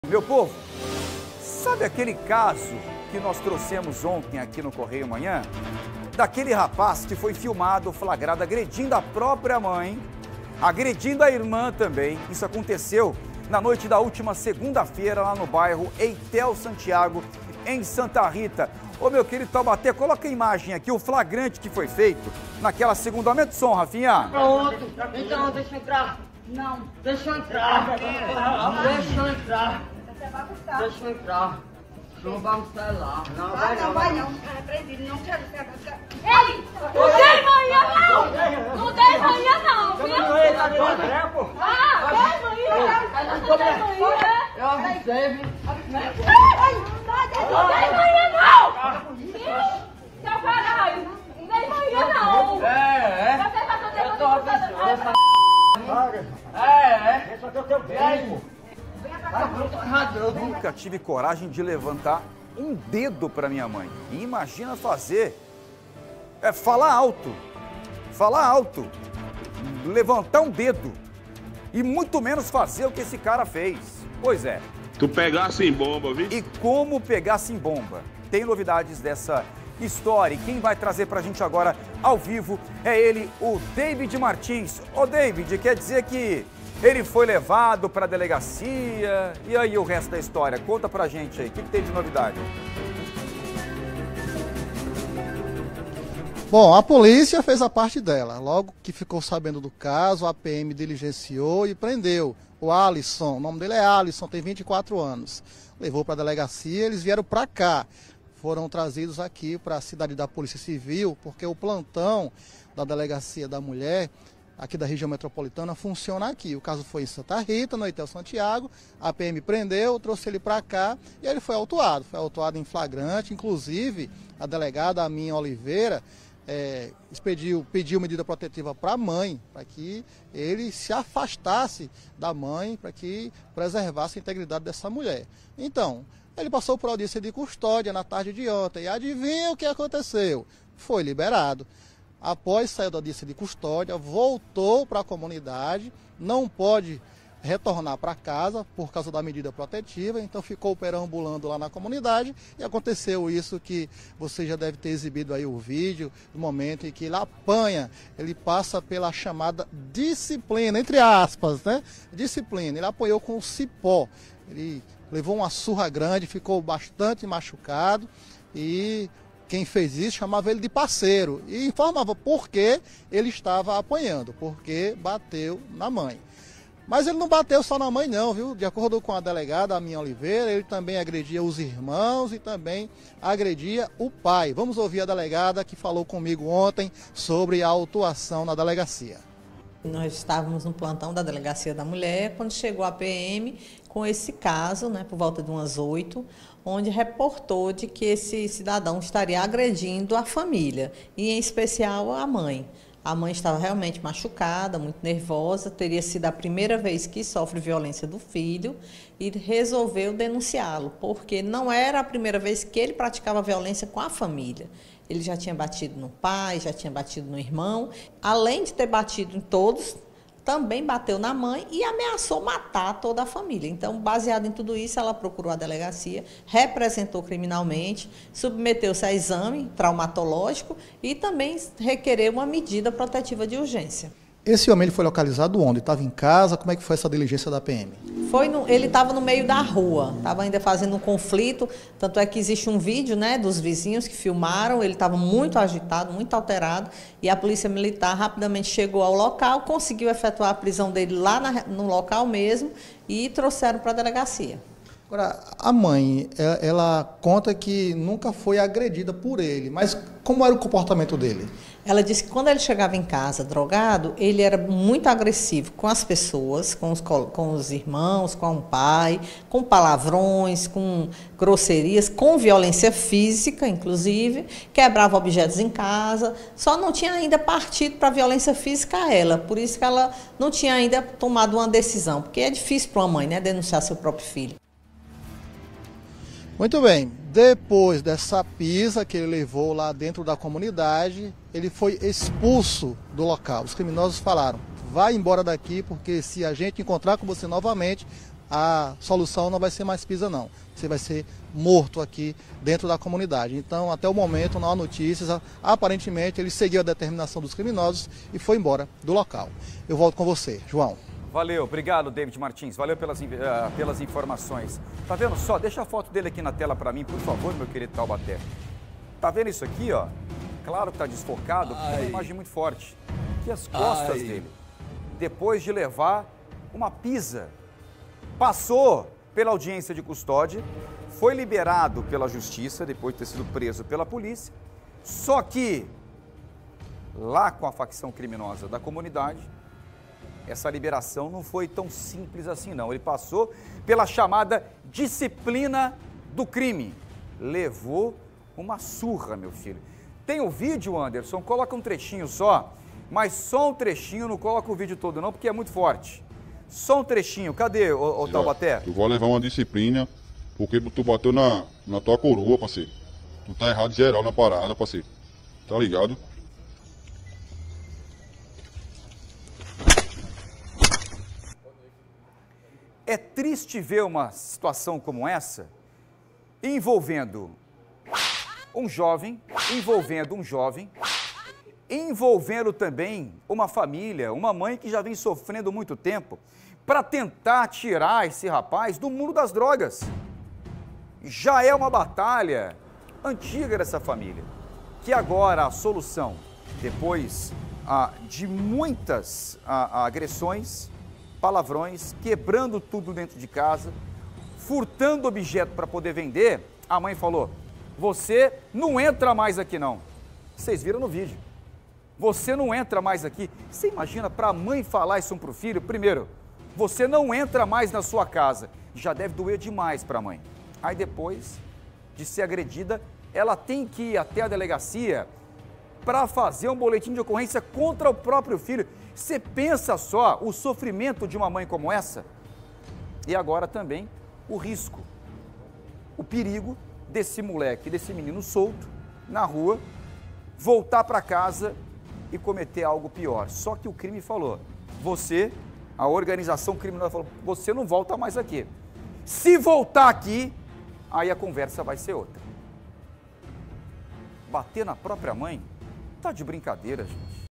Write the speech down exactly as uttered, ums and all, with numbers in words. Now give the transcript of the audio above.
Meu povo, sabe aquele caso que nós trouxemos ontem aqui no Correio Manhã? Daquele rapaz que foi filmado, flagrado, agredindo a própria mãe, agredindo a irmã também. Isso aconteceu na noite da última segunda-feira lá no bairro Eitel Santiago, em Santa Rita. Ô meu querido Taubaté, coloca a imagem aqui, o flagrante que foi feito naquela segunda. Aumenta o som, Rafinha. Pronto, então deixa eu entrar. Não. Deixa eu entrar. Deixa eu entrar. Deixa eu entrar. Não vamos sair lá. Não, vai não. Vai não. É proibido, não quero ser. Ei! Não tem manhã não! Não tem manhã não, viu? Ah, tem manhã! Não tem manhã! Eu avisei, viu? Não tem manhã não! Viu? Seu caralho! Não tem manhã não! É, é. Você tá fazendo Eu tô avisando. É, é. Esse aqui é o teu beijo. Nunca tive coragem de levantar um dedo para minha mãe. E imagina fazer, é falar alto, falar alto, levantar um dedo e muito menos fazer o que esse cara fez. Pois é. Tu pegasse em bomba, viu? E como pegasse em bomba? Tem novidades dessa história. E quem vai trazer pra gente agora ao vivo é ele, o David Martins. Ô David, quer dizer que ele foi levado para a delegacia, e aí o resto da história? Conta pra gente aí, o que, que tem de novidade? Bom, a polícia fez a parte dela. Logo que ficou sabendo do caso, a P M diligenciou e prendeu o Alisson. O nome dele é Alisson, tem vinte e quatro anos. Levou para a delegacia, eles vieram para cá. Foram trazidos aqui para a cidade da Polícia Civil, porque o plantão da Delegacia da Mulher aqui da região metropolitana funciona aqui. O caso foi em Santa Rita, no Eitel Santiago, a P M prendeu, trouxe ele para cá e ele foi autuado. Foi autuado em flagrante, inclusive a delegada Aminha Oliveira é, expediu, pediu medida protetiva para a mãe, para que ele se afastasse da mãe, para que preservasse a integridade dessa mulher. Então, ele passou por audiência de custódia na tarde de ontem e adivinha o que aconteceu? Foi liberado. Após sair da audiência de custódia, voltou para a comunidade, não pode retornar para casa por causa da medida protetiva, então ficou perambulando lá na comunidade e aconteceu isso que você já deve ter exibido aí o vídeo, no momento em que ele apanha, ele passa pela chamada disciplina, entre aspas, né? Disciplina, ele apanhou com o cipó, ele levou uma surra grande, ficou bastante machucado e quem fez isso chamava ele de parceiro e informava por que ele estava apanhando, porque bateu na mãe. Mas ele não bateu só na mãe não, viu? De acordo com a delegada Aminha Oliveira, ele também agredia os irmãos e também agredia o pai. Vamos ouvir a delegada que falou comigo ontem sobre a autuação na delegacia. Nós estávamos no plantão da Delegacia da Mulher, quando chegou a P M com esse caso, né, por volta de umas oito, onde reportou de que esse cidadão estaria agredindo a família, e em especial a mãe. A mãe estava realmente machucada, muito nervosa, teria sido a primeira vez que sofre violência do filho e resolveu denunciá-lo, porque não era a primeira vez que ele praticava violência com a família. Ele já tinha batido no pai, já tinha batido no irmão, além de ter batido em todos, também bateu na mãe e ameaçou matar toda a família. Então, baseado em tudo isso, ela procurou a delegacia, representou criminalmente, submeteu-se a exame traumatológico e também requereu uma medida protetiva de urgência. Esse homem ele foi localizado onde? Estava em casa? Como é que foi essa diligência da P M? Foi no, ele estava no meio da rua, estava ainda fazendo um conflito, tanto é que existe um vídeo, né, dos vizinhos que filmaram, ele estava muito agitado, muito alterado, e a polícia militar rapidamente chegou ao local, conseguiu efetuar a prisão dele lá na, no local mesmo e trouxeram para a delegacia. Agora, a mãe, ela, ela conta que nunca foi agredida por ele, mas como era o comportamento dele? Ela disse que quando ele chegava em casa drogado, ele era muito agressivo com as pessoas, com os, com os irmãos, com o pai, com palavrões, com grosserias, com violência física, inclusive, quebrava objetos em casa, só não tinha ainda partido para a violência física a ela, por isso que ela não tinha ainda tomado uma decisão, porque é difícil para uma mãe, né, denunciar seu próprio filho. Muito bem, depois dessa pisa que ele levou lá dentro da comunidade, ele foi expulso do local. Os criminosos falaram, vai embora daqui, porque se a gente encontrar com você novamente, a solução não vai ser mais pisa não. Você vai ser morto aqui dentro da comunidade. Então, até o momento, não há notícias. Aparentemente, ele seguiu a determinação dos criminosos e foi embora do local. Eu volto com você, João. Valeu, obrigado, David Martins. Valeu pelas, uh, pelas informações. Tá vendo só? Deixa a foto dele aqui na tela para mim, por favor, meu querido Taubaté. Tá vendo isso aqui, ó? Claro que tá desfocado, porque é uma imagem muito forte. Aqui as costas Ai. dele. Depois de levar uma pisa. Passou pela audiência de custódia, foi liberado pela justiça, depois de ter sido preso pela polícia. Só que, lá com a facção criminosa da comunidade, essa liberação não foi tão simples assim, não. Ele passou pela chamada disciplina do crime. Levou uma surra, meu filho. Tem o vídeo, Anderson? Coloca um trechinho só, mas só um trechinho, não coloca o vídeo todo não, porque é muito forte. Só um trechinho. Cadê, ô, ô Taubaté? Tu vai levar uma disciplina, porque tu bateu na, na tua coroa, parceiro. Tu tá errado geral na parada, parceiro. Tá ligado? É triste ver uma situação como essa envolvendo um jovem, envolvendo um jovem, envolvendo também uma família, uma mãe que já vem sofrendo muito tempo para tentar tirar esse rapaz do mundo das drogas. Já é uma batalha antiga dessa família, que agora a solução, depois ah, de muitas ah, agressões, palavrões, quebrando tudo dentro de casa, furtando objeto para poder vender, a mãe falou, você não entra mais aqui não. Vocês viram no vídeo. Você não entra mais aqui. Você imagina para a mãe falar isso para o filho? Primeiro, você não entra mais na sua casa. Já deve doer demais para a mãe. Aí depois de ser agredida, ela tem que ir até a delegacia para fazer um boletim de ocorrência contra o próprio filho. Você pensa só o sofrimento de uma mãe como essa? E agora também o risco, o perigo desse moleque, desse menino solto na rua, voltar para casa e cometer algo pior. Só que o crime falou, você, a organização criminosa falou, você não volta mais aqui. Se voltar aqui, aí a conversa vai ser outra. Bater na própria mãe? Tá de brincadeira, gente.